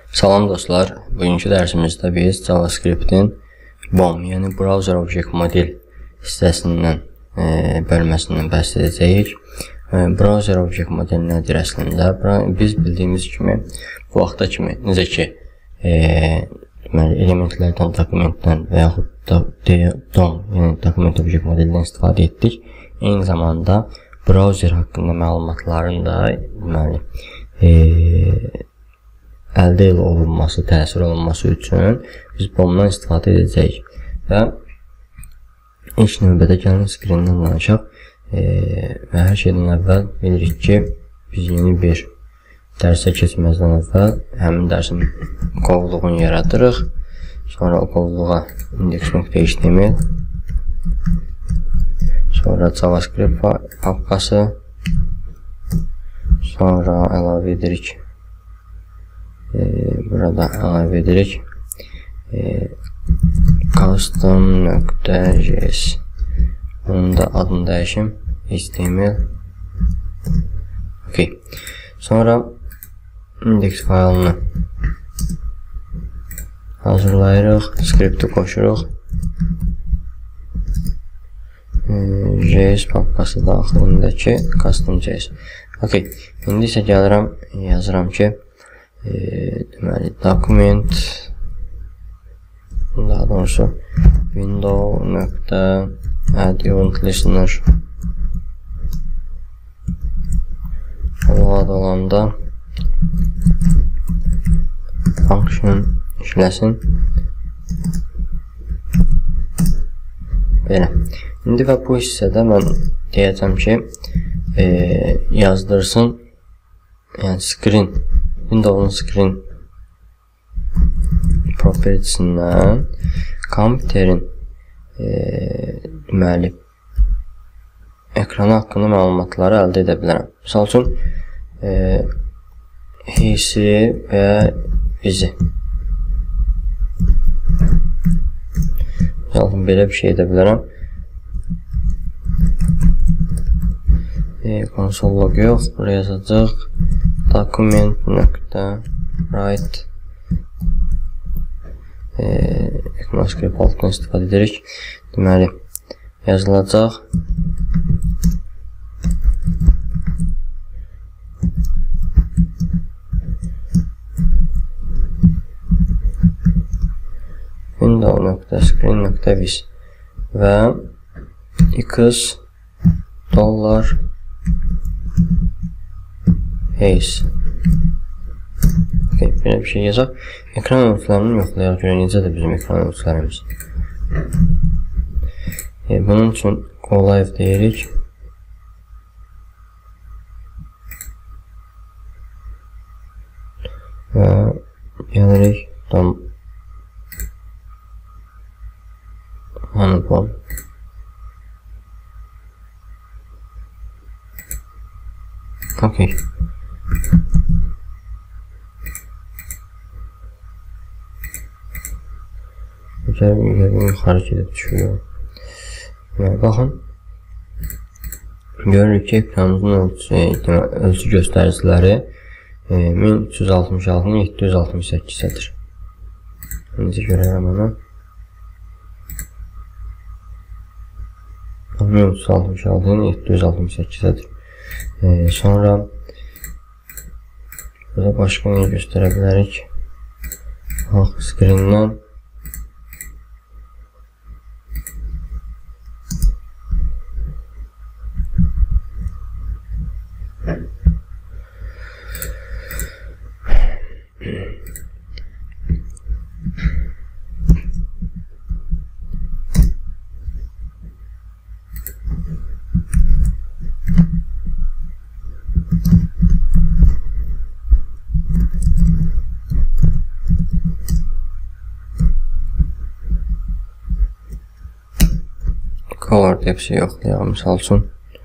Salam dostlar, bugünkü dərsimizdə biz JavaScript-in BOM, yəni Browser Object Model hissəsindən, bölməsindən bəhs edəcəyik. Browser Object Model nədir əslində? Biz bildiyimiz kimi, bu vaxta kimi, necə ki, elementlərdən, dokumentdən və yaxud da DOM, yəni Document Object Modeldən istifadə etdik. Eyni zamanda, browser haqqında məlumatların da əldə olunması, təsir olunması üçün biz BOM-dan istifadə edəcəyik. Və ilk növbədə gəlin screen-dən danışaq. Və hər şeydən əvvəl bilirik ki, biz yeni bir dərsə keçməzdən əvvəl həmin dərsin qovluğunu yaradırıq. Sonra o qovluğa index.html, sonra JavaScript papkası, sonra əlavə edirik. Burada əlavə edirik custom.js, onun da adını dəyişim html. Sonra index faylını hazırlayırıq, skripti qoşuruq, js papkası daxilindəki custom.js. İndi isə gəlirəm, yazıram ki, deməli, document, daha doğrusu window.add event listener adı olanda function işləsin. Belə. İndi və bu hissədə mən deyəcəm ki, yazdırsın, yəni screen, Windows'un screen propertisindən kompüterin deməli ekranı haqqında məlumatları əldə edə bilərəm. Misal üçün hissi və izi. Belə bir şey edə bilərəm. Konsol logo yox, buraya yazacaq document.write ECMAScript altından istifadə edirik. Deməli, yazılacaq window.screen.viz və $x Haze. Belə bir şey yazaq. Ekran örtülərini yoxlayaq, görə necədir bizim ekran örtülərimiz. Bunun üçün go live deyirik. Və gəlirik Honeycomb. Yuxarı gedib düşürüyor. Baxın, görürük ki, ekranımızın ölçü göstəriciləri 1366-nın 768-ədir. Necə görərəm onu? 1366-nın 768-ədir. Sonra burada başqa nə göstərə bilərik? Screen-dən color depsi yoxlayaq, misal üçün.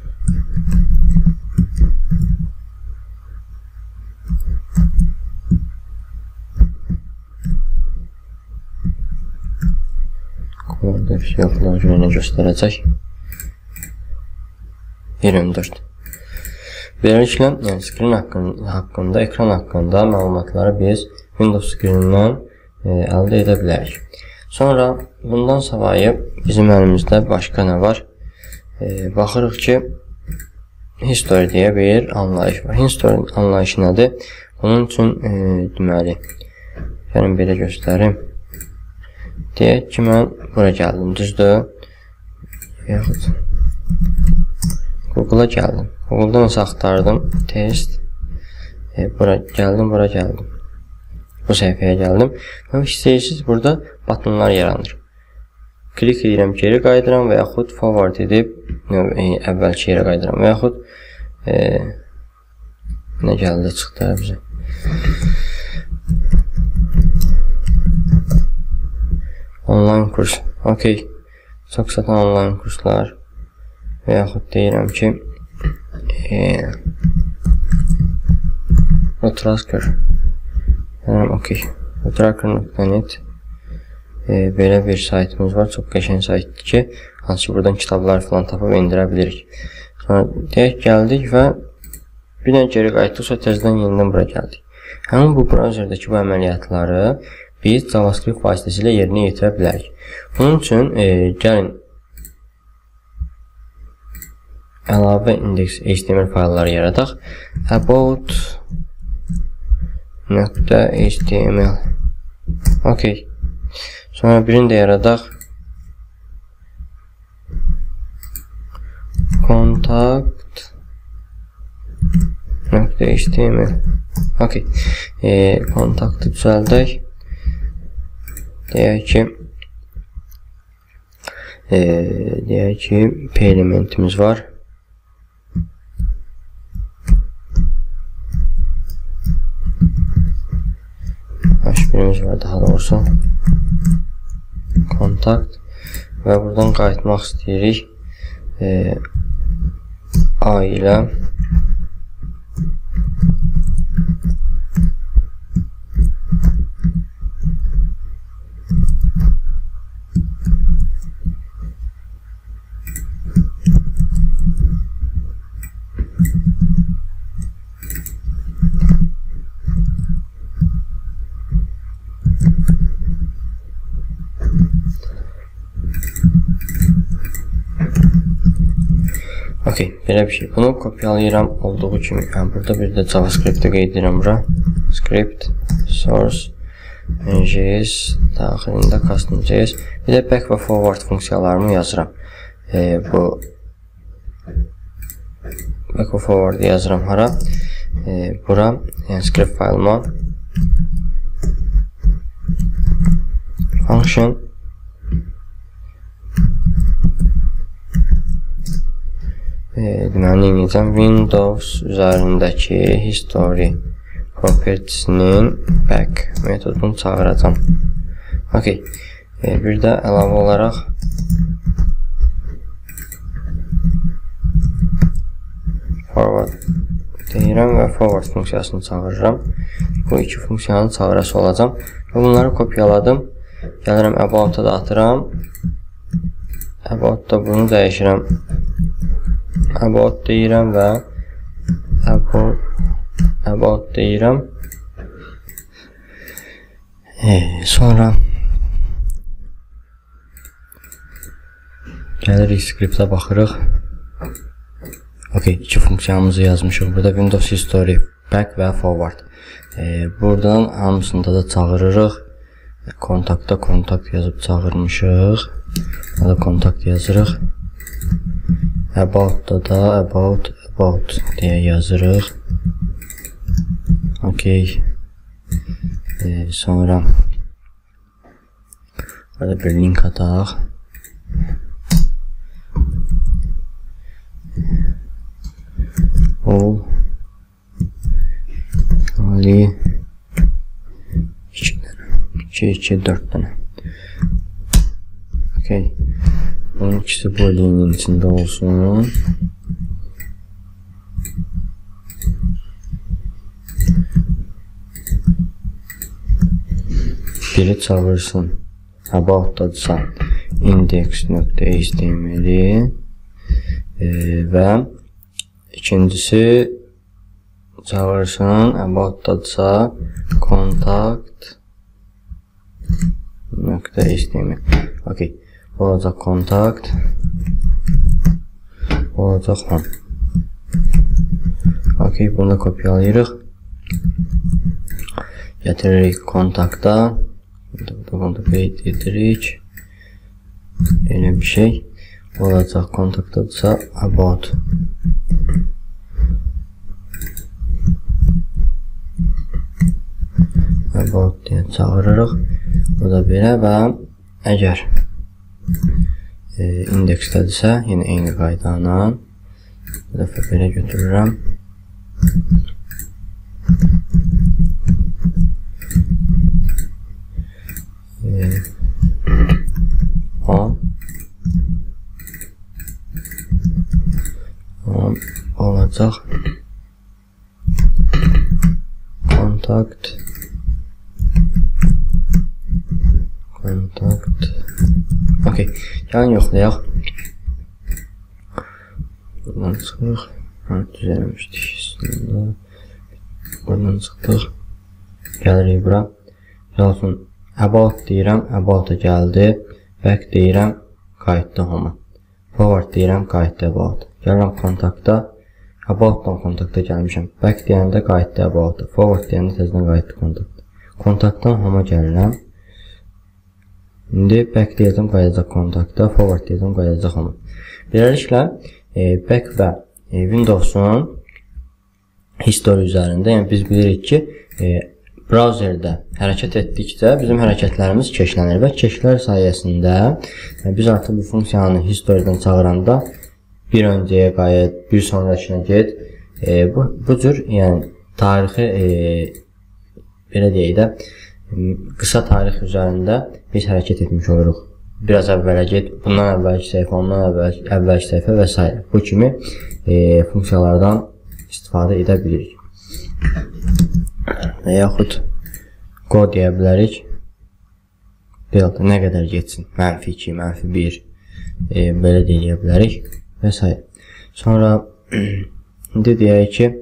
Color depsi yoxlayaq, görə nə göstərəcək? 24. Beləliklə, yəni skrin haqqında, ekran haqqında məlumatları biz Windows skrinindən əldə edə bilərik. Sonra bundan savayı bizim əlimizdə başqa nə var? Baxırıq ki, history deyə bir anlayış var. History anlayışı nədir? Bunun üçün deməli, gəlin belə göstərim. Deyək ki, mən bura gəldim, düzdür? Yaxud Google-a gəldim. Google-da nəsə axtardım, test. Bura gəldim. Bu səhifəyə gəldim. Və istəyirsiniz, burada butonlar yaranır. Klik edirəm, geri qaydıram və yaxud forward edib əvvəlki yerə qaydıram və yaxud nə gəldi, çıxdı bizə. Online kurs, okey. Çox satan online kurslar və yaxud deyirəm ki Rotrasker okey. Rotrasker.net belə bir saytımız var. Çox qəşəng saytdır ki, hansı buradan kitablar falan tapıb indirə bilirik. Sonra deyək gəldik və bir dənə geri qayıtdıq, sonra təzədən yenidən bura gəldik. Həmin bu brauzerdəki bu əməliyyatları biz JavaScript vasitəsilə yerinə yetirə bilərik. Bunun üçün gəlin əlavə indeks HTML faylları yaradaq. About.html okey. Sonra birini də yaradaq. Contact.html okey. Kontaktı düzəldək. Deyək ki, P elementimiz var. H1'imiz var daha doğrusu. Kontakt və buradan qayıtmaq istəyirik. A ilə okey, belə bir şey. Bunu kopyalayıram olduğu kimi. Burada bir də JavaScript-də qeyd edirəm bura. Script, source, JS, daxilində custom.js. Bir də back və forward funksiyalarımı yazıram. Bu back və forward yazıram hara? Bura, yəni script faylıma function deməli necəm Windows üzərindəki history propertiesinin back metodunu çağıracam. Okey. Bir də əlavə olaraq forward deyirəm və forward funksiyasını çağırıram. Bu iki funksiyanı çağırası olacam. Və bunları kopyaladım. Gəlirəm about-a da atıram. About-da bunu dəyişirəm. About deyirəm və about deyirəm. Sonra gəlirik script-ə baxırıq. Okey, iki funksiyamızı yazmışıq. Burada Windows History, Back və Forward. Buradan hamısında da çağırırıq. Kontaktda kontakt yazıb çağırmışıq. Burada kontakt yazırıq. About-da da about deyə yazırıq. Okey. Sonra burada bir link ataq. All Ali 2 4 dənə. Okey. Bunun ikisi bu linkin içində olsun. Biri çağırsın about.dsa index.html və ikincisi çağırsın. About-dadsa contact nöqtə HTML. Okey. Bu olacaq contact. Bu olacaq home. Okey. Bunu da kopyalayırıq. Getiririk kontakta. Bunu page edirik. Elə bir şey. Bu olacaq kontaktadsa about. About deyə çağırırıq. Bu da belə və əgər indeksdədirsə, yenə eyni qaydana bu dəfə belə götürürəm. Olacaq contact okey. Gəlin yoxlayaq. Buradan çıxırıq. Düzəlmişdik. Buradan çıxdıq. Gəlirik bura. Gəlsin about deyirəm, about-a gəldi. Back deyirəm, qayıtdı home-a. Forward deyirəm, qayıtdı about. Gəlirəm kontakta. About-dan kontakta gəlmişəm. Back deyəndə qayıtdı about-a. Forward deyəndə təzdən qayıtdı kontakta. Kontaktdan home-a gəlirəm. İndi back deyəcəm, qayıdacaq kontakta. Forward deyəcəm, qayıdacaq home-a. Beləliklə, back və Windows'un history üzərində, yəni biz bilirik ki, browserdə hərəkət etdikcə bizim hərəkətlərimiz keşlənir və keşlər sayəsində biz artıq bu funksiyanı historydən çağıranda bir öncəyə qayıt, bir sonrakına get. Bu cür yəni tarixi belə deyək də qısa tarix üzərində biz hərəkət etmiş oluruq. Biraz əvvələ get, bundan əvvəlki səhifə, ondan əvvəlki səhifə və s. Bu kimi funksiyalardan istifadə edə bilirik. Və yaxud qod deyə bilərik. Delta nə qədər getsin? Mənfi 2, mənfi 1 belə deyə bilərik və s. Sonra indi deyək ki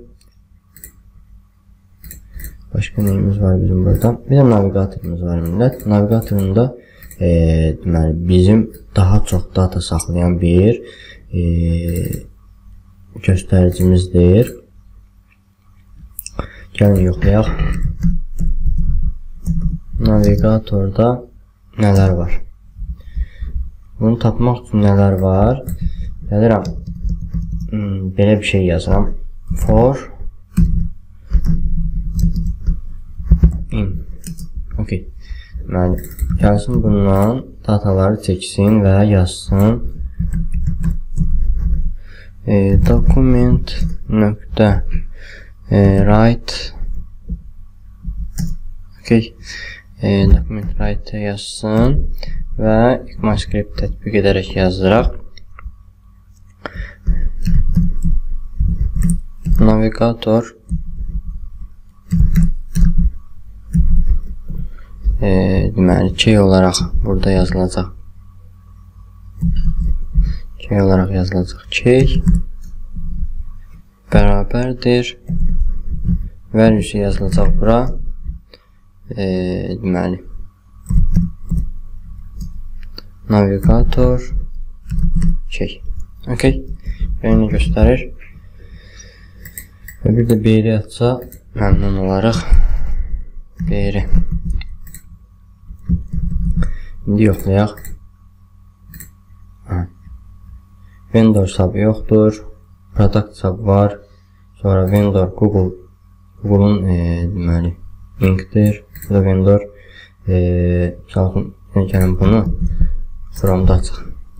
başqa neyimiz var bizim burada? Bir də navigatorumuz var millət. Navigatorunda deməli bizim daha çox data saxlayan bir göstəricimizdir. Gəlin yoxlayaq. Navigatorda nələr var? Bunu tapmaq üçün nələr var? Gəlirəm, belə bir şey yazıram. For in. Okey. Deməli, gəlsin bundan dataları çəksin və yazsın. Document nöqtə write. Okey. Document write yazsın və ECMAScript tətbiq edərək yazdıraq. Navigator deməli key olaraq burada yazılacaq. Key olaraq yazılacaq. Key bərabərdir. Value'su yazılacaq bura. Deməli navigator key. Okey. Birini göstərir. Və bir də beri atsa məmnun olaraq. Beri. İndi yoxlayaq. Vendor sub yoxdur. Product sub var. Sonra vendor Google'un deməli linkdir. Bu da vendor. Gəlin bunu Chrome'da açıq.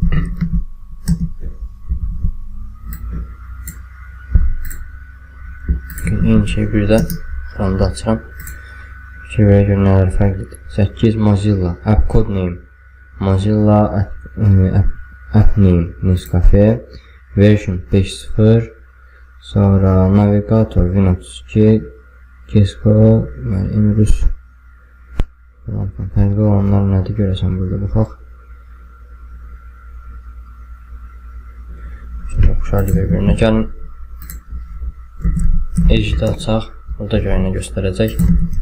Eyni şey bir də Chrome'da açıram. Çevirə görə nələr fərqlidir. 8 Mozilla app code name. Mozilla app name Nescafe version 5.0. Sonra navigator Win32 Gesco Emrus. Fərqli olanlar nədir görəsən burada baxaq. Çox oxşardır bir-birinə. Gəlin Edge-də açaq. Burada görünə göstərəcək.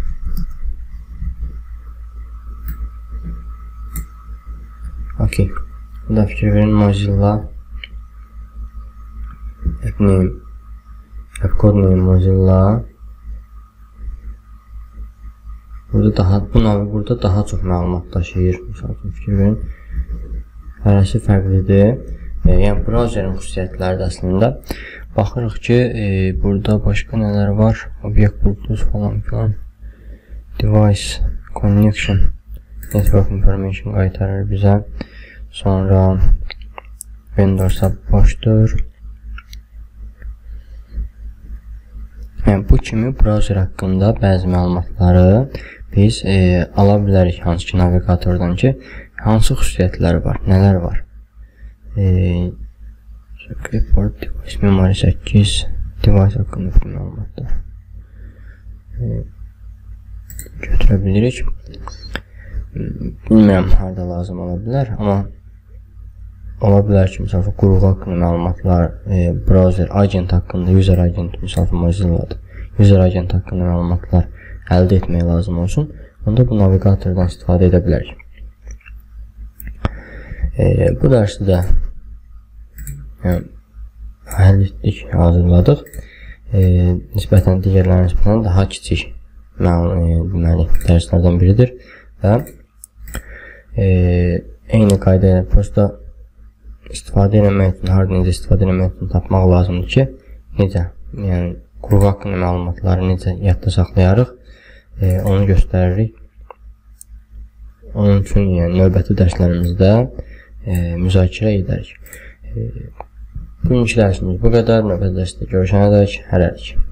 Okey. Burada fikir verin, Mozilla Appcode name Mozilla. Burada daha çox məlumat daşıyır. Məsəl üçün fikir verin. Hərəsi fərqlidir. Yəni browserin xüsusiyyətləri də əslində. Baxırıq ki, burada başqa nələr var? Obyekt Bluetooth falan filan. Device Connection Network Information qaytarır bizə. Sonra Vendor Support-dur. Yəni bu kimi browser haqqında bəzi məlumatları biz ala bilərik hansı ki navigatordan ki, hansı xüsusiyyətləri var, nələr var. Report device memory 8 device haqqında bir məlumatlar götürə bilirik. Bilmirəm harada lazım ola bilər, amma ola bilər ki, misal qurğu haqqında məlumatlar, browser agent haqqında, user agent, misal Mozilla'dır, user agent haqqında məlumatlar əldə etmək lazım olsun, onda bu navigatordan istifadə edə bilərik. Bu dərsi də həll etdik, hazırladıq. Nisbətən digərlərinə nisbətən daha kiçik dərslərdən biridir və eyni qayda ilə prosta istifadə etmək üçün, harada necə istifadə etmək üçün tapmaq lazımdır ki, necə, yəni qurğu haqqında məlumatları necə yadda saxlayarıq, onu göstəririk. Onun üçün növbəti dərslərimizdə müzakirə edərik. Bugünkü dərsimiz bu qədər. Növbəti dərsdə görüşənədək hələlik.